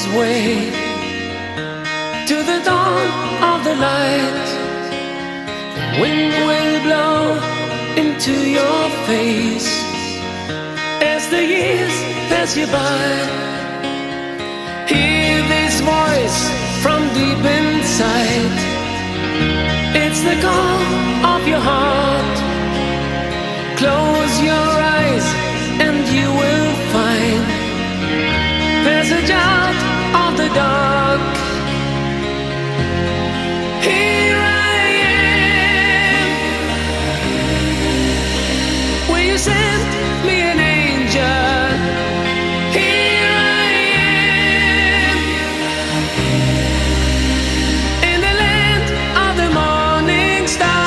way to the dawn of the light. The wind will blow into your face as the years pass you by. Hear this voice from deep inside. It's the call of your heart. Close your eyes and you will find passage out of the dark. Here I am. Will you send me an angel? Here I am. In the land of the morning star.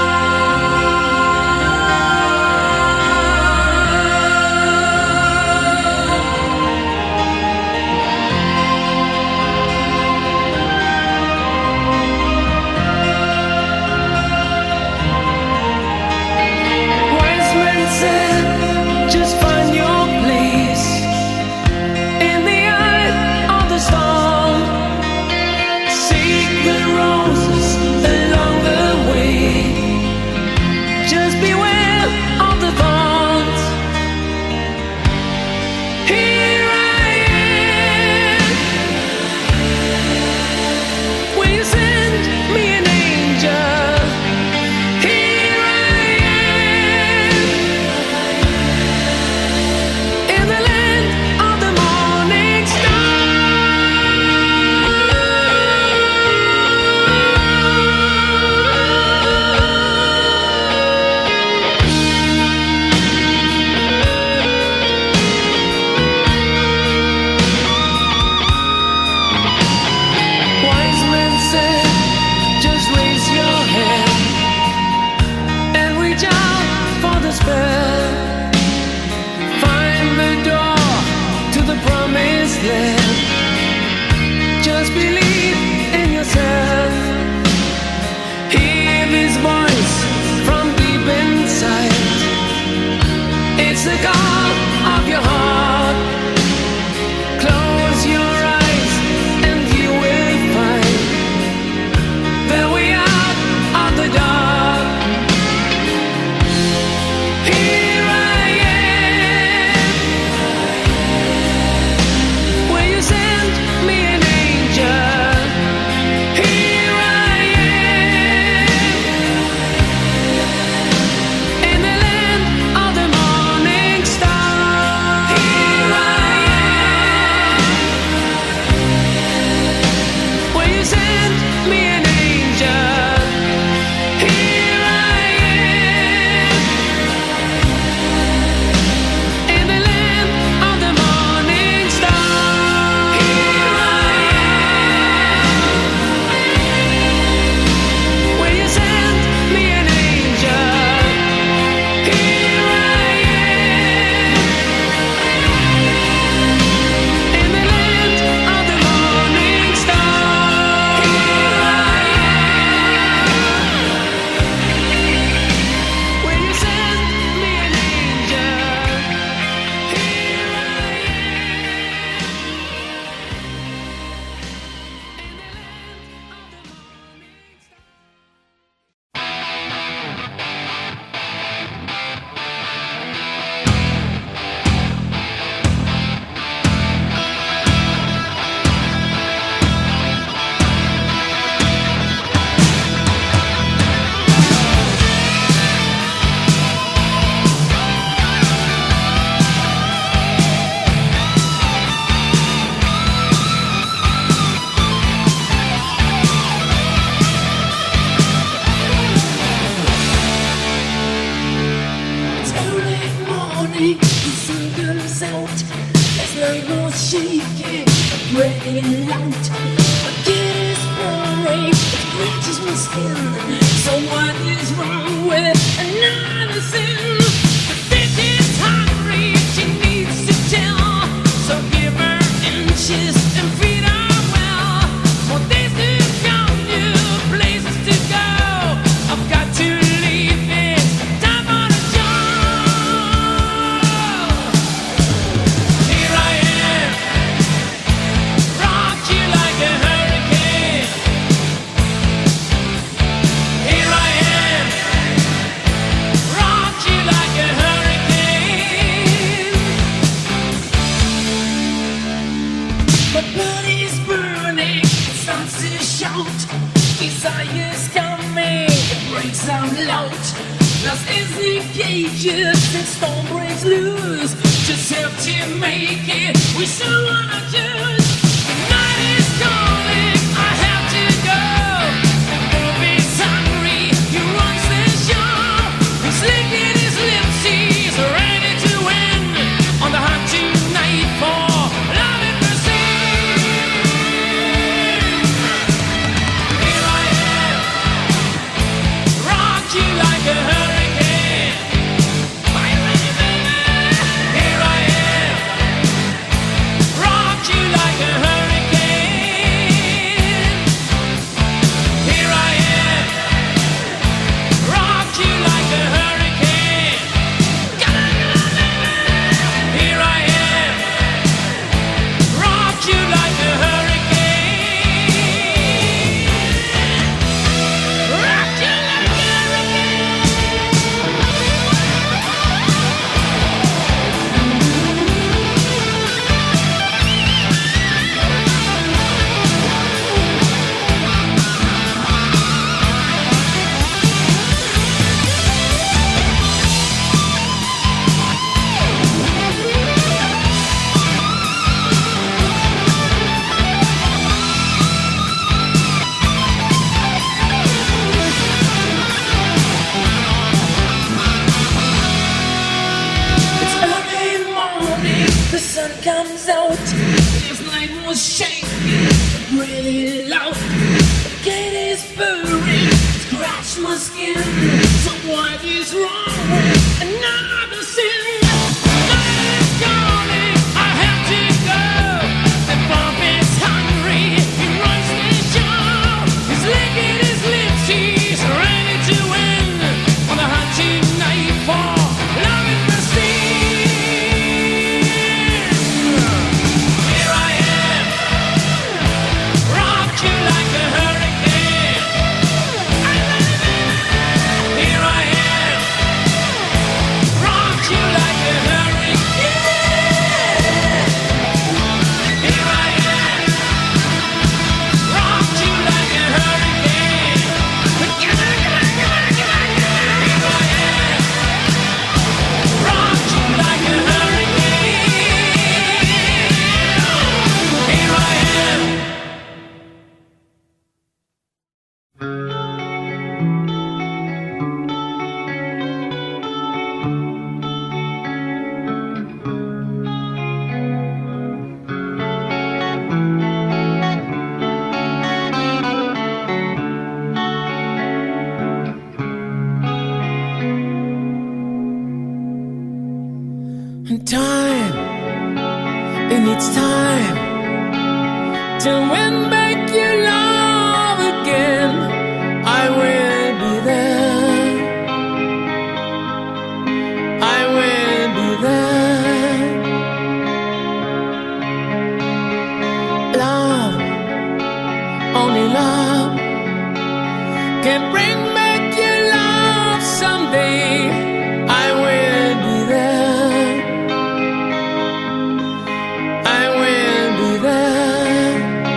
Just find your place in the eye of the storm. Seek the roses along the way. Just beware of the thorns. Here I am. Will you send me an angel? Find the door to the promised land. Just believe in yourself. Hear this voice from deep inside. It's the call of your heart. Close your eyes and you will find the way out of the dark. Here I am. Will you send me an angel? Here I am. In the land of the morning star. Here I am. Will you send me an angel? Here I am. In the land of the morning star. Here I am. Will you send me an angel? Here I am. In the land of the morning star. Here I am. Will you send me an angel? Here I It's early morning, the sun goes out. There's no more shaking, breaking out. My kid is boring, it bleaches my skin. So what is wrong with another sin? The bitch is hungry, she needs to tell. So give her inches and feed her well. More days to come, new places to go. I've got to leave it, time on a job. Here I am, out. Lost in the cages and storm breaks loose. Just have to make it. We still wanna choose. The night is calling. I have to go. The wolf is hungry. He runs the show. He's licking his lips. He's ready to win on the hunt tonight for love and mercy. Here I am, rock you like a hurricane. Are you ready, baby? Here I am, rock you like a hurricane. Here I am, rock you like a hurricane. Come on, baby. Here I am, rock you like a hurricane. Rock you like a hurricane. It's early morning, the sun comes out. This night was shaking, really loud. The gate is burning, scratch my skin. So what is wrong with another sin? Night is calling, I have to go. The bump is hungry, he runs the show. He's licking his lips, he's ready to win on the hunt tonight for love and mercy. Here I am, rock you like a hurricane. Are you ready, baby? Here I am, rock you like a hurricane. Here I am, rock you like a hurricane. Here I am, rock you like a hurricane. Here I am. And time, it needs time to win back your love again. I will be there. I will be there. Love, only love can bring back your love someday. I will be there. I will be there.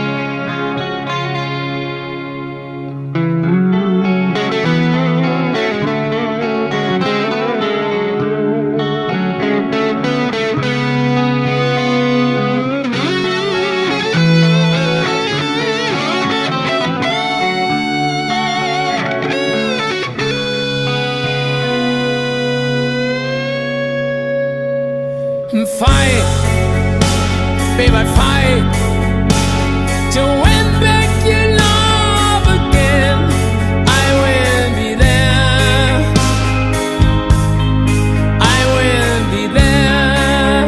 Fight, baby, fight to win back your love again. I will be there. I will be there.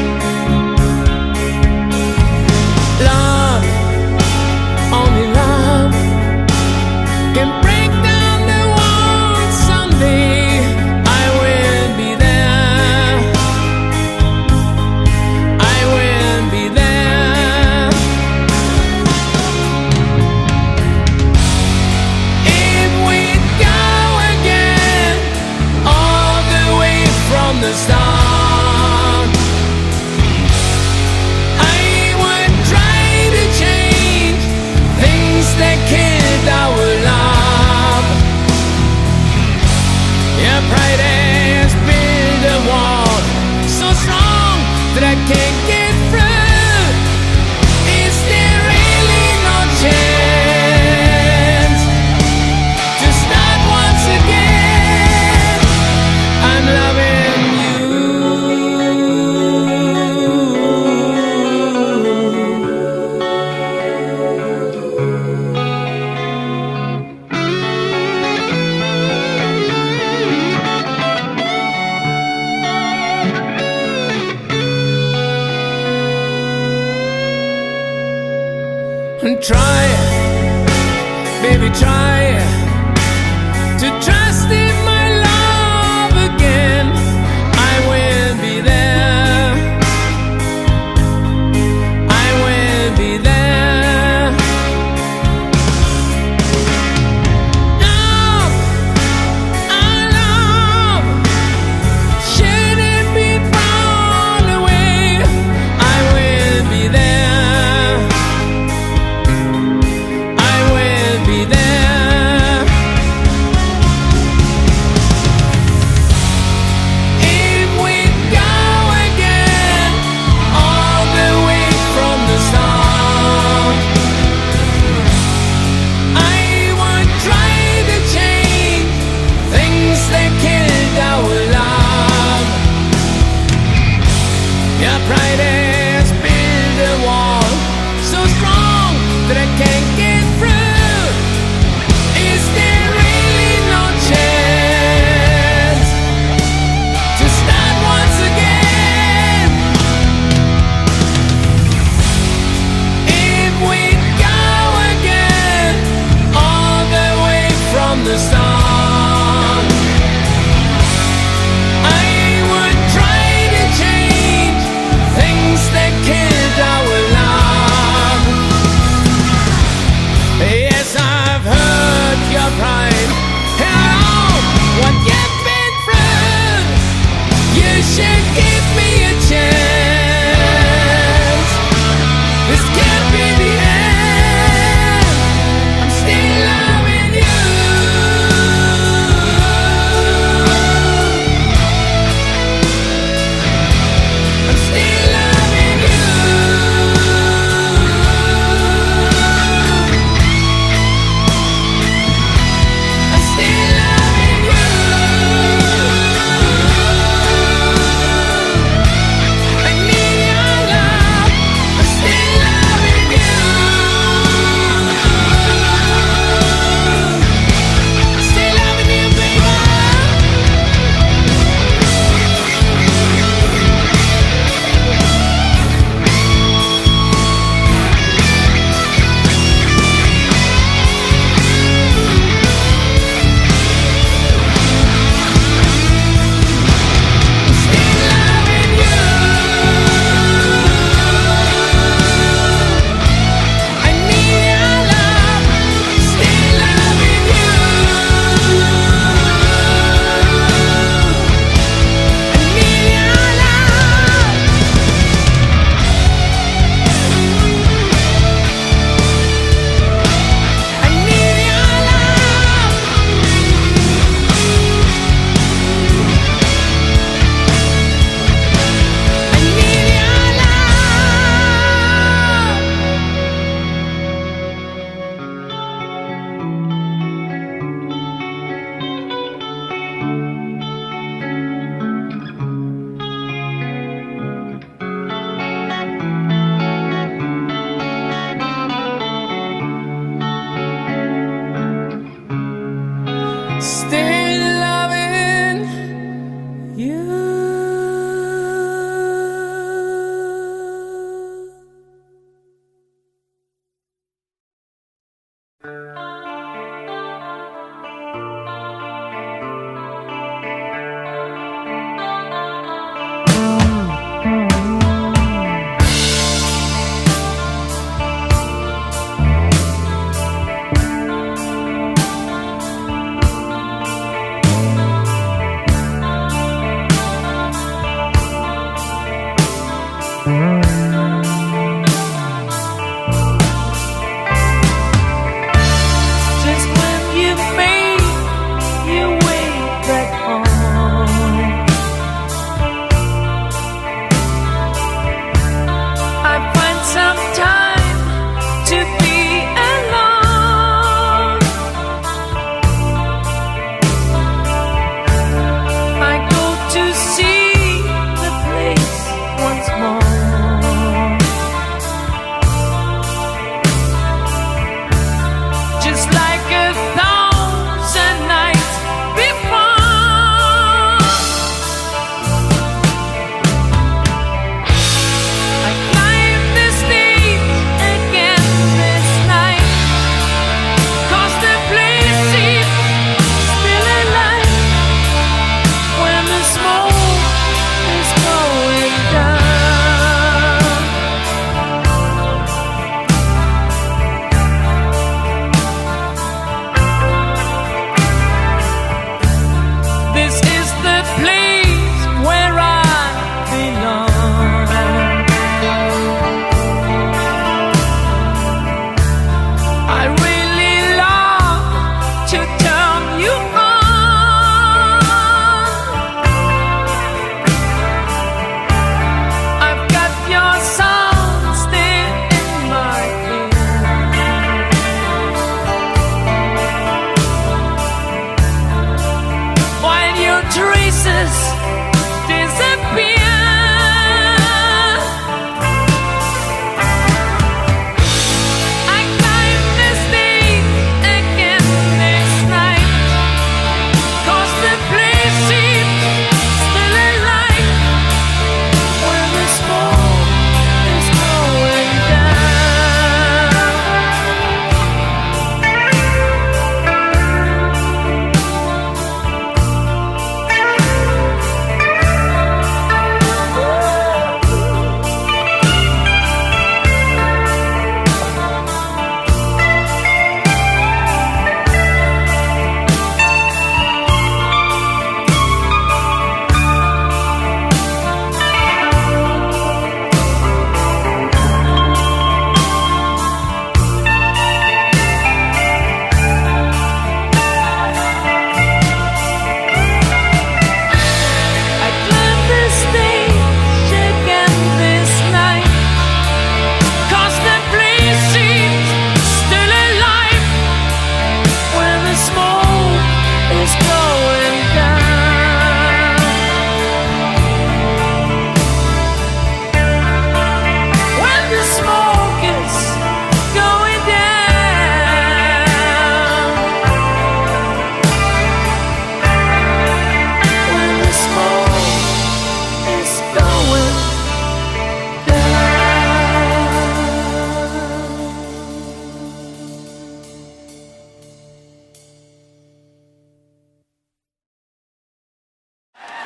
Love, only love can break down the walls someday. I will be there. I will be there. try to trust in my love again, I will be there. I will be there. Love, our love, should it be thrown away, I will be there. I will be there.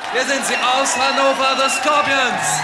Hier sind sie aus Hannover, The Scorpions.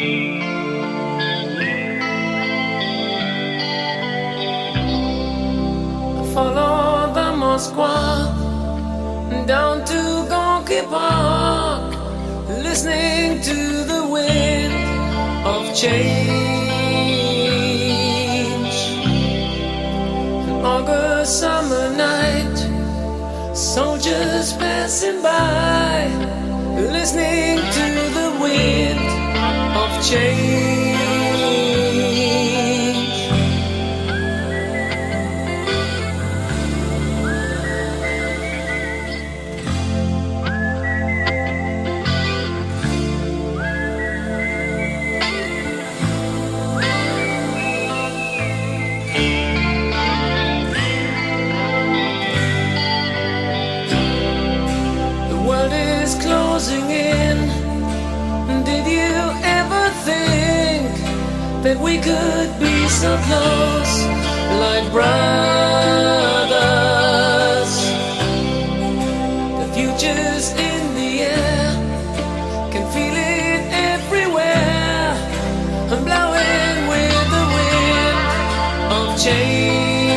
Follow the Moskva down to Gorky Park, listening to the wind of change. An August summer night, soldiers passing by, listening to the wind of change. Closing in. Did you ever think that we could be so close, like brothers? The future's in the air, can feel it everywhere. I'm blowing with the wind of change.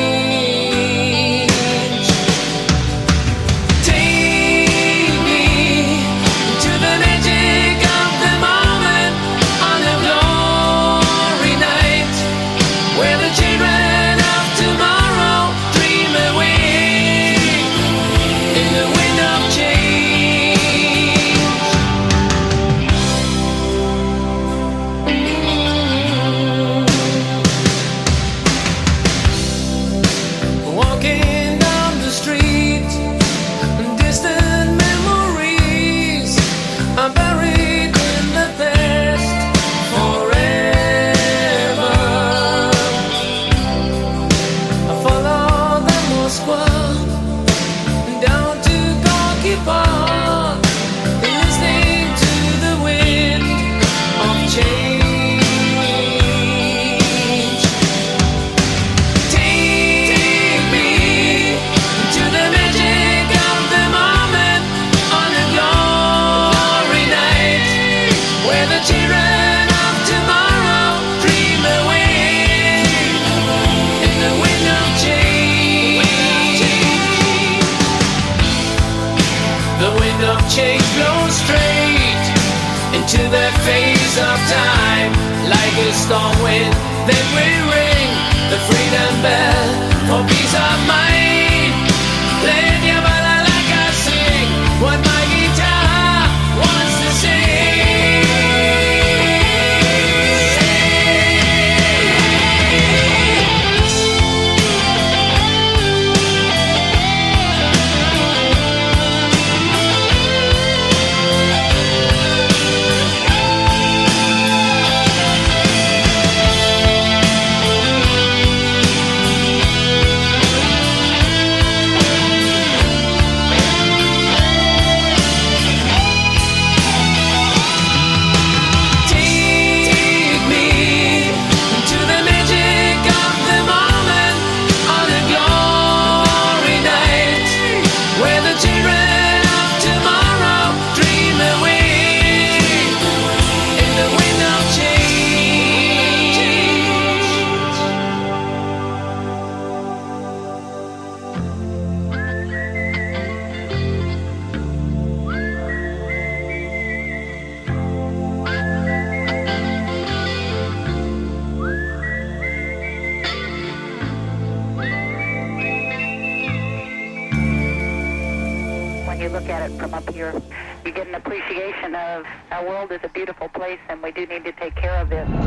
Change blows straight into the face of time, like a storm wind. Then we ring the freedom bell for peace of mind. Playing your ballad like I sing what my guitar wants to sing. Look at it from up here, you get an appreciation of our world is a beautiful place and we do need to take care of it.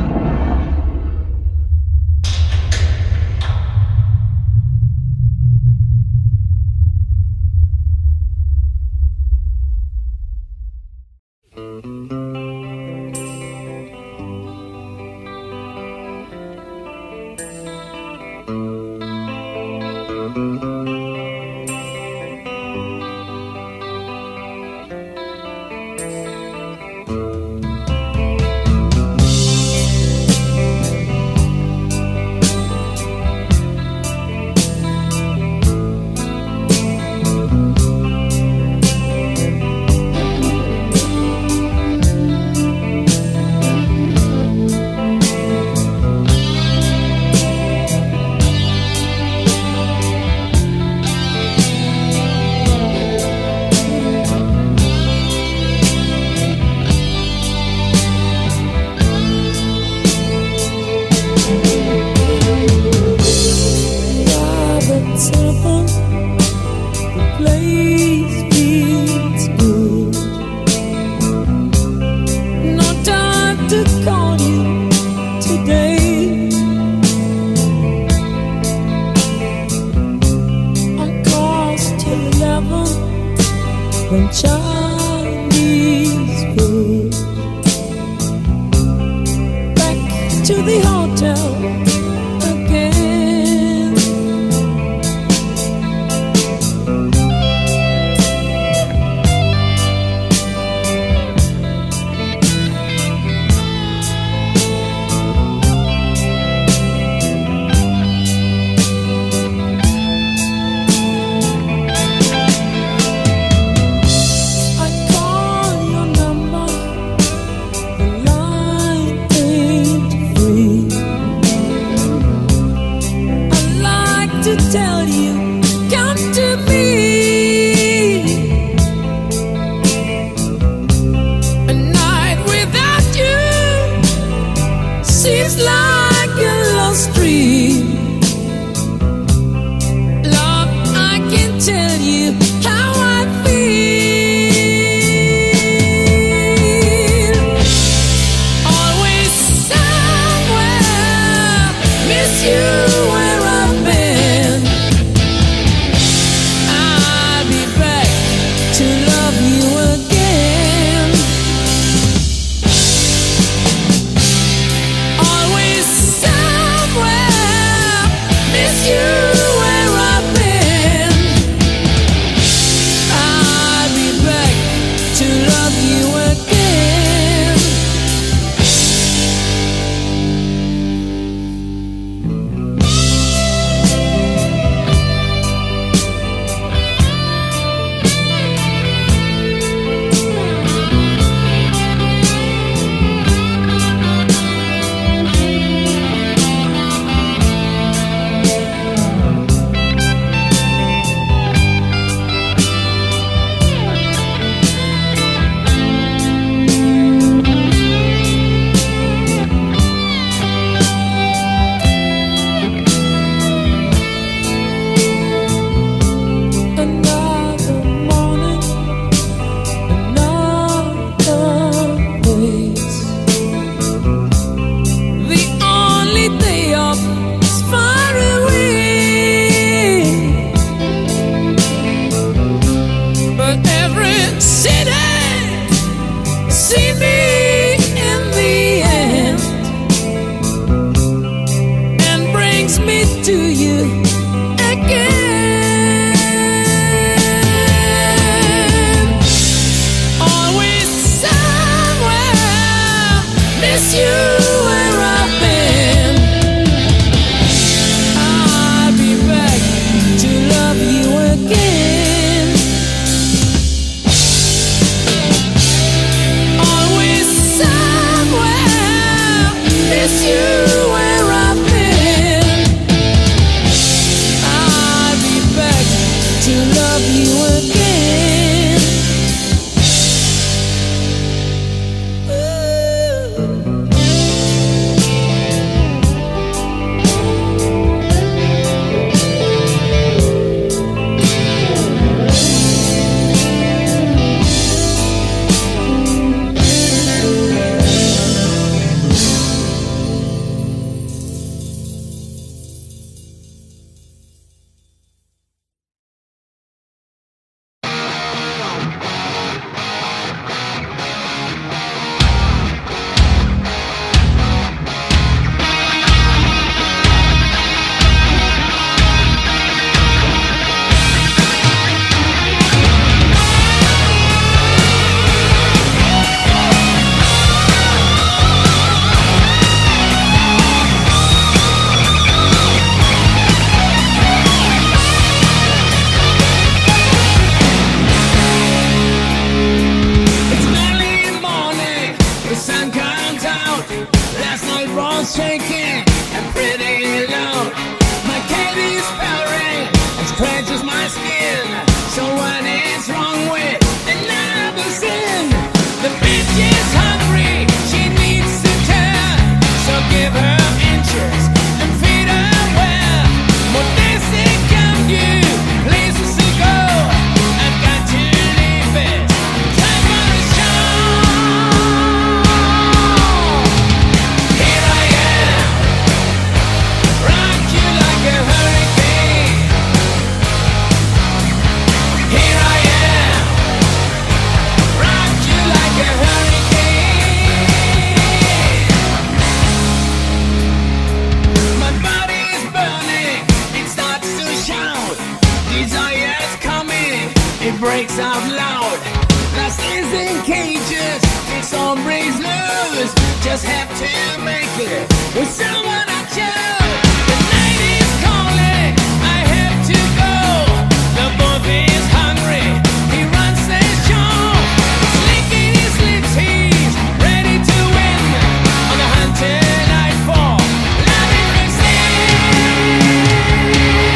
makes all breeze loose. Just have to make it with someone I chose. The night is calling, I have to go. The boy is hungry, he runs the show. He's licking his lips, he's ready to win. On the hunt tonight for love and prestige.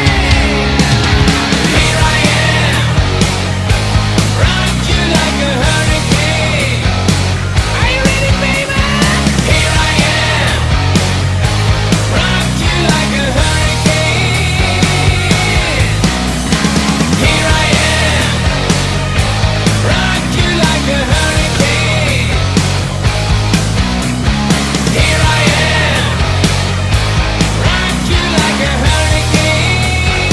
Here I am, rock you like a hurricane. Are you ready, baby? Here I am, rock you like a hurricane. Here I am, rock you like a hurricane. Here I am, rock you like a hurricane.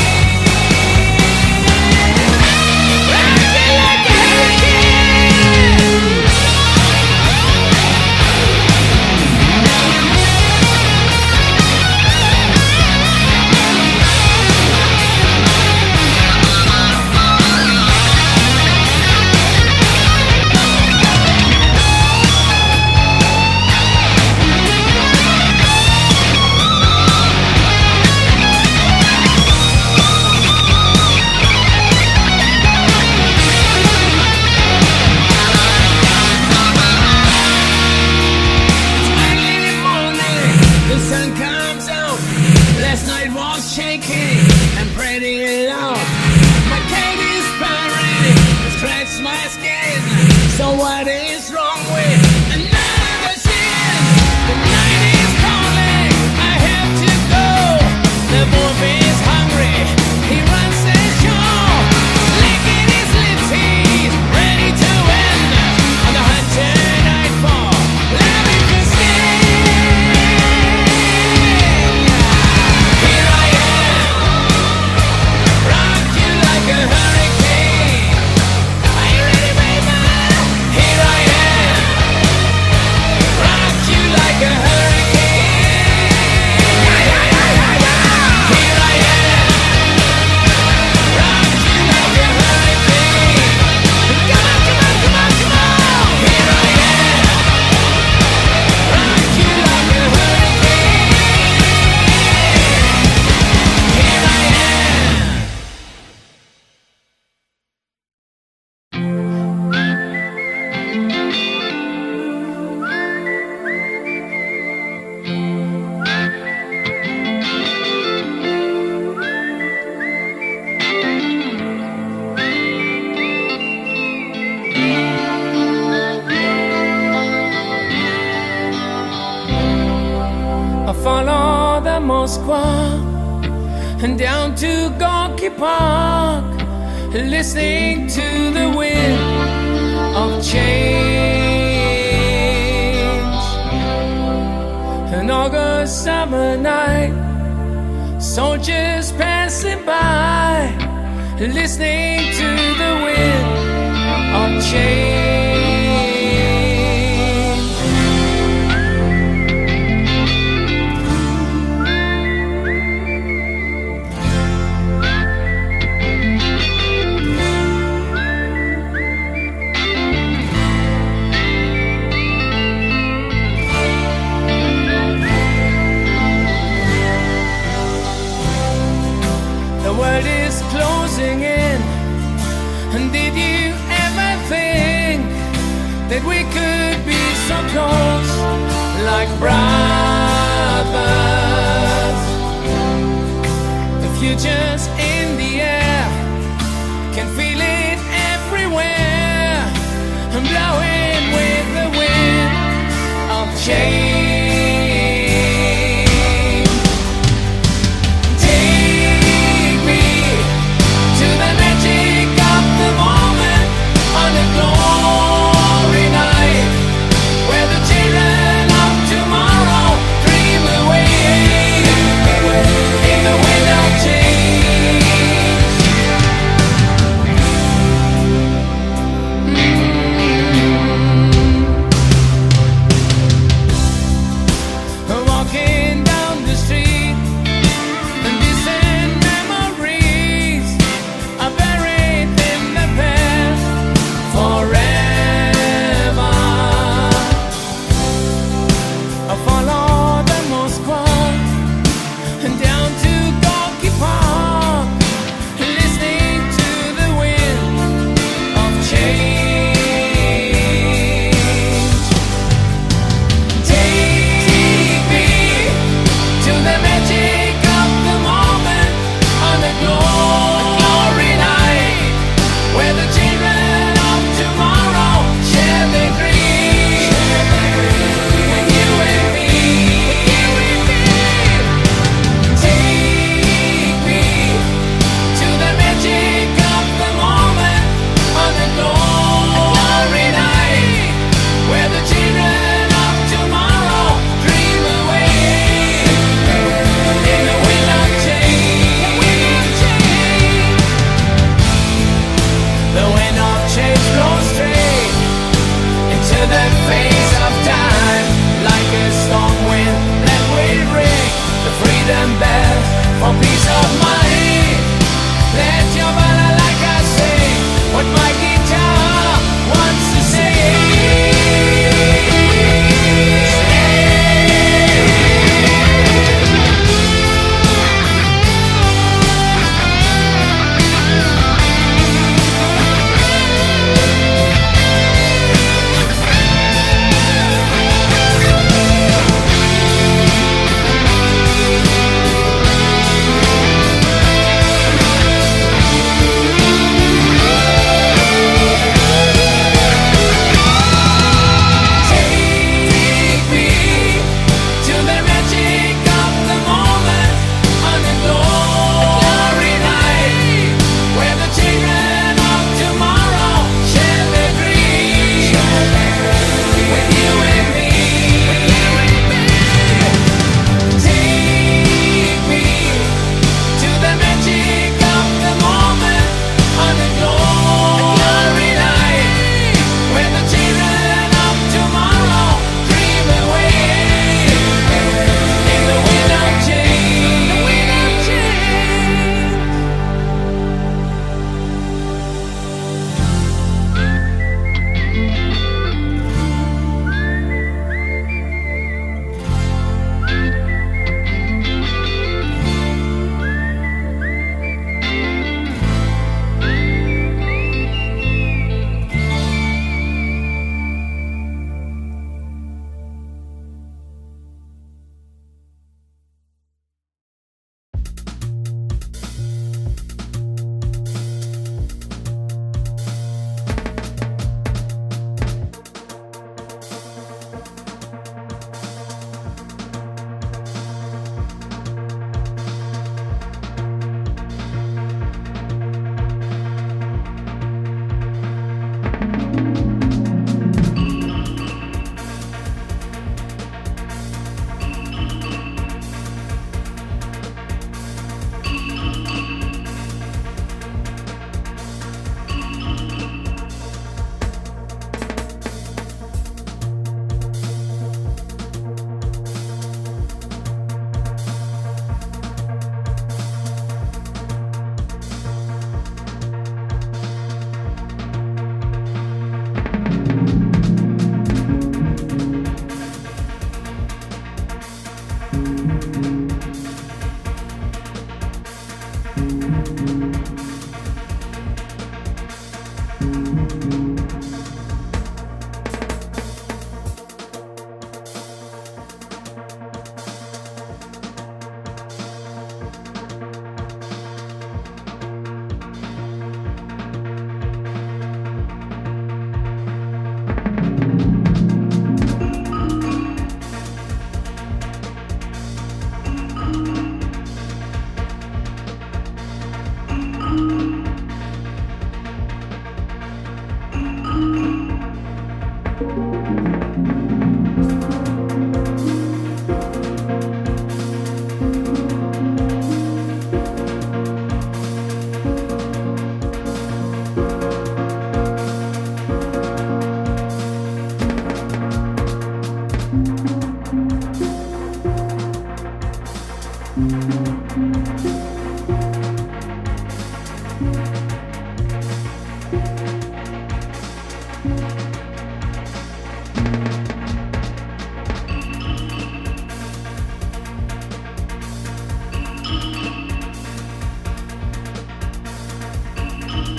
Rock you like a hurricane. The sun comes out. Last night was shaking and pretty loud. My cat is purring, scratch my skin. So what is wrong with another sin? The night is calling, I have to go. The wolf is hungry, he runs the show. Licking his lips, he's ready to win. On the hunt tonight for love and prestige. Here I am, rock you like a hurricane. Are you ready, baby? Here I am, rock you like a hurricane. Here I am, rock you like a hurricane. Come on, come on, come on, come on. Here I am, rock you like a hurricane. Here I am. I follow the Moskva and down to Gorky Park, listening to the wind of change. An August summer night, soldiers passing by, listening to the wind of change. The world is closing in, and did you ever think that we could be so close, like brothers? The future's in the air, can feel it everywhere, and blowing with the wind of change. face of time, like a storm wind that will ring the freedom bell for peace of mind. Let your banner, like I say, what my guitar wants to say.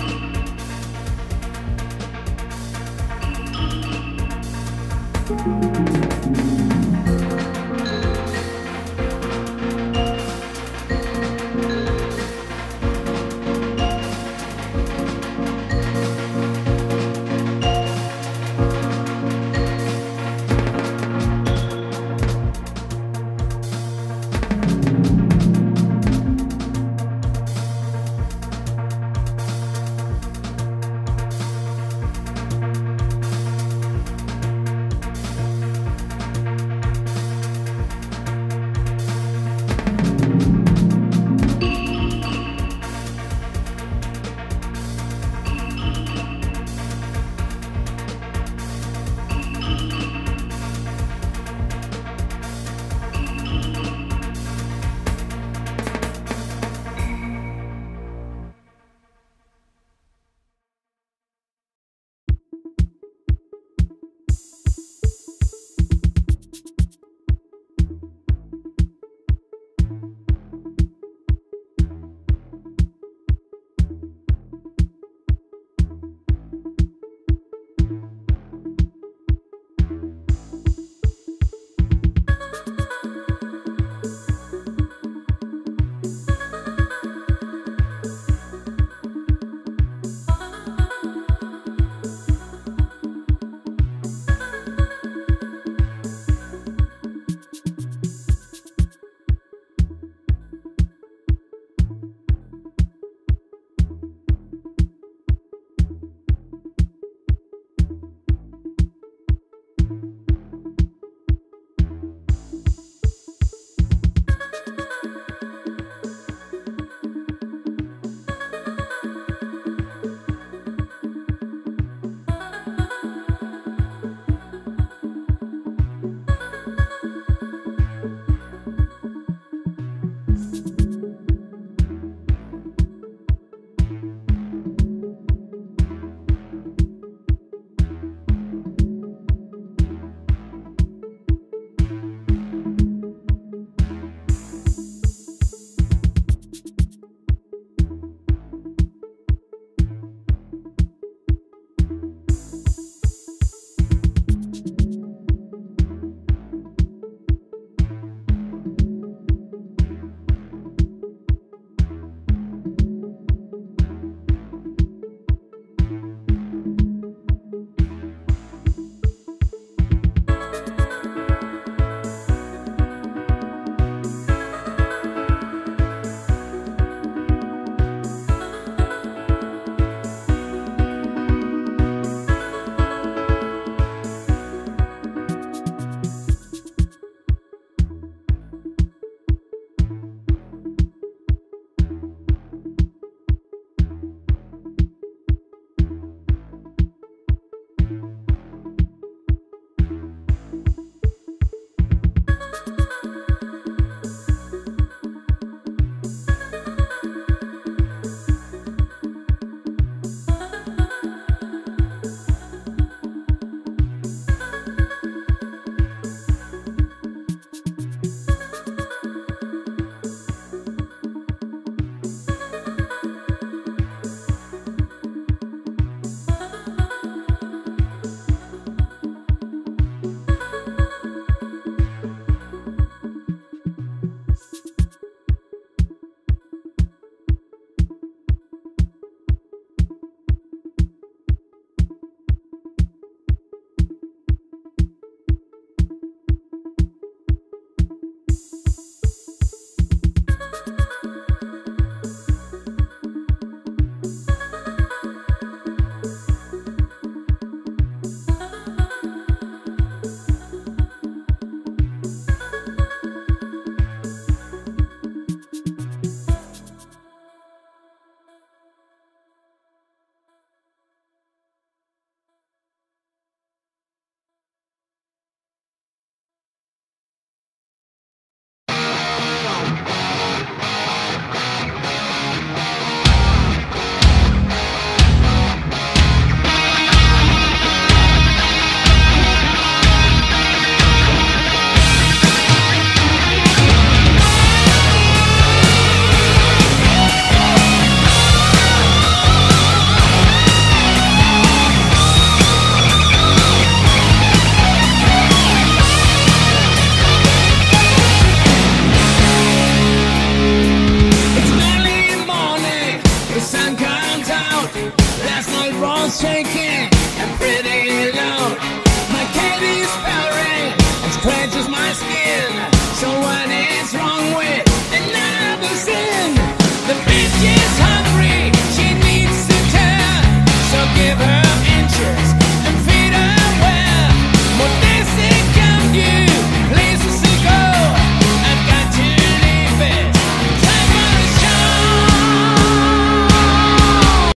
you.